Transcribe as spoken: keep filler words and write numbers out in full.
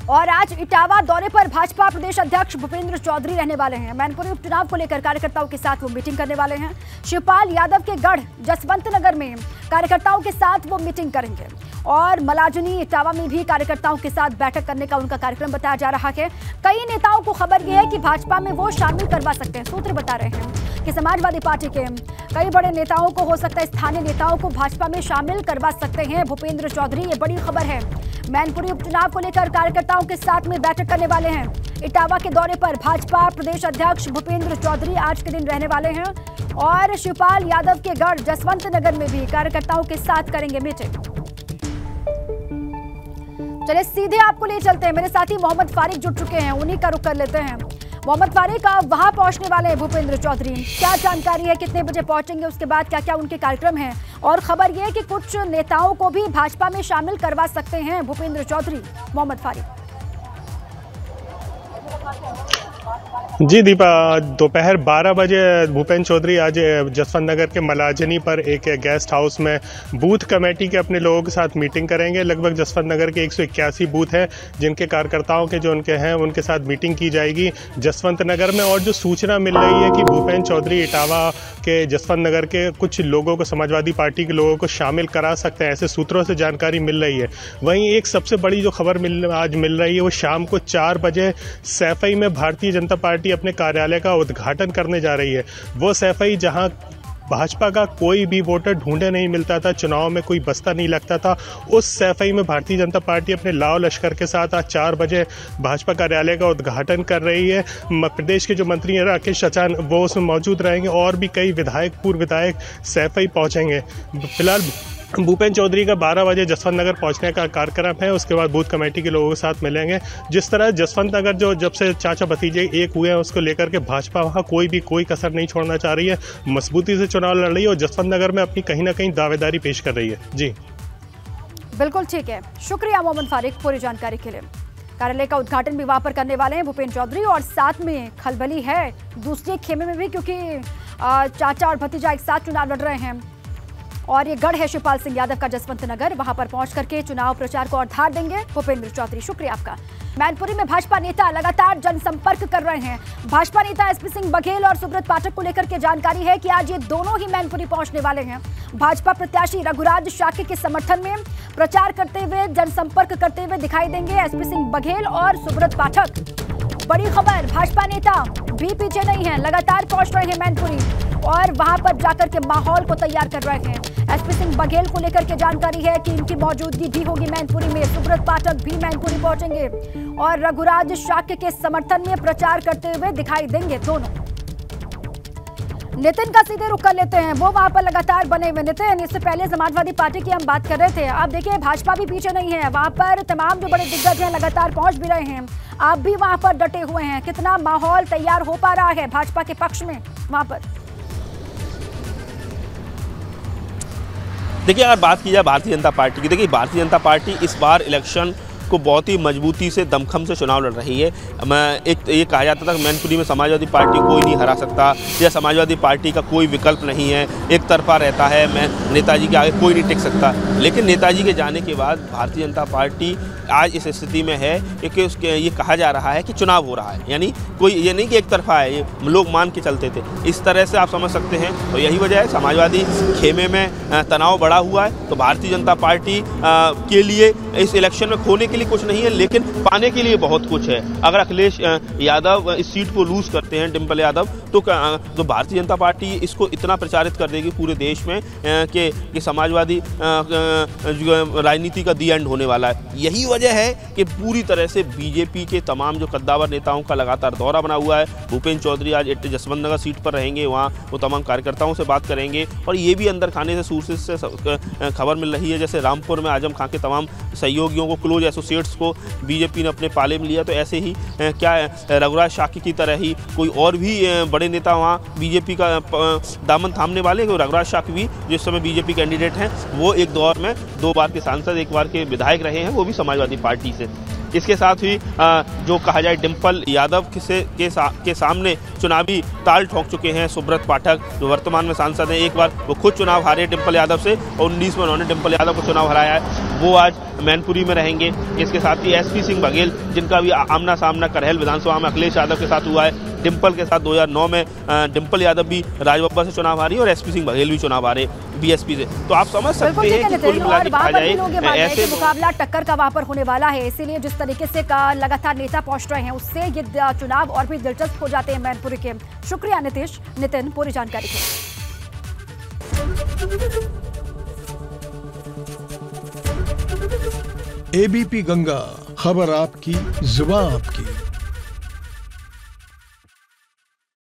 और आज इटावा दौरे पर भाजपा प्रदेश अध्यक्ष भूपेंद्र चौधरी रहने वाले हैं। मैनपुरी उपचुनाव को लेकर कार्यकर्ताओं के साथ वो मीटिंग करने वाले हैं। शिवपाल यादव के गढ़ जसवंत नगर में कार्यकर्ताओं के साथ वो मीटिंग करेंगे और मलाजनी इटावा में भी कार्यकर्ताओं के साथ बैठक करने का उनका कार्यक्रम बताया जा रहा है। कई नेताओं को खबर यह है कि भाजपा में वो शामिल करवा सकते हैं। सूत्र बता रहे हैं कि समाजवादी पार्टी के कई बड़े नेताओं को, हो सकता है स्थानीय नेताओं को भाजपा में शामिल करवा सकते हैं भूपेंद्र चौधरी। ये बड़ी खबर है। मैनपुरी उपचुनाव को लेकर कार्यकर्ताओं के साथ में बैठक करने वाले हैं। इटावा के दौरे पर भाजपा प्रदेश अध्यक्ष भूपेंद्र चौधरी आज के दिन रहने वाले हैं और शिवपाल यादव के गढ़ जसवंत नगर में भी कार्यकर्ताओं के साथ करेंगे मीटिंग। चलिए सीधे आपको ले चलते हैं, मेरे साथी मोहम्मद फारिक जुड़ चुके हैं, उन्हीं का रुख कर लेते हैं। मोहम्मद फारिक, आप वहां पहुंचने वाले हैं भूपेंद्र चौधरी, क्या जानकारी है, कितने बजे पहुंचेंगे, उसके बाद क्या क्या उनके कार्यक्रम हैं? और खबर यह है कि कुछ नेताओं को भी भाजपा में शामिल करवा सकते हैं भूपेंद्र चौधरी। मोहम्मद फारिक। जी दीपा, दोपहर बारह बजे भूपेंद्र चौधरी आज जसवंत नगर के मलाजनी पर एक गेस्ट हाउस में बूथ कमेटी के अपने लोगों के साथ मीटिंग करेंगे। लगभग जसवंत नगर के एक सौ इक्यासी बूथ हैं जिनके कार्यकर्ताओं के जो उनके हैं उनके साथ मीटिंग की जाएगी जसवंत नगर में। और जो सूचना मिल रही है कि भूपेंद्र चौधरी इटावा के जसवंत नगर के कुछ लोगों को, समाजवादी पार्टी के लोगों को शामिल करा सकते हैं, ऐसे सूत्रों से जानकारी मिल रही है। वहीं एक सबसे बड़ी जो खबर मिल आज मिल रही है वो शाम को चार बजे सैफई में भारतीय जनता पार्टी अपने कार्यालय का उद्घाटन करने जा रही है। वो सैफई जहां भाजपा का कोई भी वोटर ढूंढे नहीं मिलता था, चुनाव में कोई बस्ता नहीं लगता था, उस सैफई में भारतीय जनता पार्टी अपने लाव लश्कर के साथ आज चार बजे भाजपा कार्यालय का उद्घाटन कर रही है। प्रदेश के जो मंत्री हैं राकेश अचान वो उसमें मौजूद रहेंगे और भी कई विधायक, पूर्व विधायक सैफई पहुंचेंगे। फिलहाल भूपेंद्र चौधरी का बारह बजे जसवंत नगर पहुंचने का कार्यक्रम है। उसके बाद बूथ कमेटी के लोगों के साथ मिलेंगे। जिस तरह जसवंत नगर जो जब से चाचा भतीजे एक हुए हैं उसको लेकर के भाजपा वहां कोई भी कोई कसर नहीं छोड़ना चाह रही है, मजबूती से चुनाव लड़ रही है और जसवंत नगर में अपनी कहीं ना कहीं दावेदारी पेश कर रही है। जी बिल्कुल ठीक है, शुक्रिया मोहम्मद फारिक पूरी जानकारी के लिए। कार्यालय का उद्घाटन भी वहां पर करने वाले हैं भूपेंद्र चौधरी और साथ में खलबली है दूसरे खेमे में भी, क्योंकि चाचा और भतीजा एक साथ चुनाव लड़ रहे हैं। और ये गढ़ है शिवपाल सिंह यादव का जसवंत नगर, वहां पर पहुंच करके चुनाव प्रचार को और धार देंगे भूपेंद्र चौधरी। शुक्रिया आपका। मैनपुरी में भाजपा नेता लगातार जनसंपर्क कर रहे हैं। भाजपा नेता एसपी सिंह बघेल और सुब्रत पाठक को लेकर के जानकारी है कि आज ये दोनों ही मैनपुरी पहुंचने वाले हैं। भाजपा प्रत्याशी रघुराज शाक्य के समर्थन में प्रचार करते हुए, जनसंपर्क करते हुए दिखाई देंगे एसपी सिंह बघेल और सुब्रत पाठक। बड़ी खबर, भाजपा नेता भी पीछे नहीं है, लगातार पहुंच रहे हैं मैनपुरी और वहां पर जाकर के माहौल को तैयार कर रहे हैं। एसपी सिंह बघेल को लेकर के जानकारी है कि इनकी मौजूदगी भी होगी मैनपुरी में। सुब्रत पाठक भी मैनपुरी पहुंचेंगे और रघुराज शाक्य के समर्थन में प्रचार करते हुए दिखाई देंगे दोनों। नितिन का सीधे रुख कर लेते हैं, वो वहां पर लगातार बने हुए। नितिन, इससे पहले समाजवादी पार्टी की हम बात कर रहे थे, अब देखिए भाजपा भी पीछे नहीं है, वहां पर तमाम जो बड़े दिग्गज हैं लगातार पहुंच भी रहे हैं, आप भी वहां पर डटे हुए हैं। कितना माहौल तैयार हो पा रहा है भाजपा के पक्ष में वहां पर? देखिए, अगर बात की जाए भारतीय जनता पार्टी की, देखिए भारतीय जनता पार्टी इस बार इलेक्शन को बहुत ही मजबूती से, दमखम से चुनाव लड़ रही है। मैं एक ये कहा जाता था कि मैनपुरी में समाजवादी पार्टी कोई नहीं हरा सकता या समाजवादी पार्टी का कोई विकल्प नहीं है, एक तरफा रहता है, मैं नेताजी के आगे कोई नहीं टिक सकता। लेकिन नेताजी के जाने के बाद भारतीय जनता पार्टी आज इस स्थिति में है कि उसके ये कहा जा रहा है कि चुनाव हो रहा है, यानी कोई ये नहीं कि एक तरफा है, ये लोग मान के चलते थे, इस तरह से आप समझ सकते हैं। तो यही वजह है समाजवादी खेमे में तनाव बढ़ा हुआ है। तो भारतीय जनता पार्टी के लिए इस इलेक्शन में खोने के लिए कुछ नहीं है, लेकिन पाने के लिए बहुत कुछ है। अगर अखिलेश यादव इस सीट को लूज करते हैं, डिम्पल यादव, तो तो भारतीय जनता पार्टी इसको इतना प्रचारित कर देगी पूरे देश में कि, कि समाजवादी राजनीति का दी एंड होने वाला है। यही वजह है कि पूरी तरह से बीजेपी के तमाम जो कद्दावर नेताओं का लगातार दौरा बना हुआ है। भूपेंद्र चौधरी आज जसवंत नगर सीट पर रहेंगे, वहाँ वो तमाम कार्यकर्ताओं से बात करेंगे। और ये भी अंदर खाने से सोर्सेज से खबर मिल रही है, जैसे रामपुर में आजम खां के तमाम सहयोगियों को, क्लोज एसोसिएट्स को बीजेपी ने अपने पाले में लिया। तो ऐसे ही क्या रघुराज शाक्य की तरह ही कोई और भी बड़े नेता वहाँ बीजेपी का दामन थामने वाले। रघुराज शाक्य भी जो इस समय बीजेपी कैंडिडेट हैं, वो एक दौर में दो बार के सांसद, एक बार के विधायक रहे हैं, वो भी समाजवादी पार्टी से। इसके साथ ही जो कहा जाए डिम्पल यादव से के, सा, के सामने चुनावी ताल ठोक चुके हैं सुब्रत पाठक, जो वर्तमान में सांसद हैं। एक बार वो खुद चुनाव हारे डिम्पल यादव से और उन्नीस में उन्होंने डिम्पल यादव को चुनाव हराया है, वो आज मैनपुरी में रहेंगे। इसके साथ ही एसपी सिंह बघेल, जिनका भी आमना सामना करहल विधानसभा में अखिलेश यादव के साथ हुआ है, डिम्पल के साथ दो हज़ार नौ में डिम्पल यादव भी राजबब्बर से चुनाव हारी और एसपी सिंह बघेल भी चुनाव हारे बीएसपी से। तो आप समझ सकते हैं कि कुल मिला के कहा जाए ऐसे मुकाबला टक्कर का वहां पर होने वाला है। इसीलिए जिस तरीके से का लगातार नेता पहुंच रहे हैं, उससे ये चुनाव और भी दिलचस्प हो जाते हैं मैनपुरी के। शुक्रिया नीतीश, नितिन पूरी जानकारी के लिए। एबीपी गंगा, खबर आपकी, जुबान आपकी।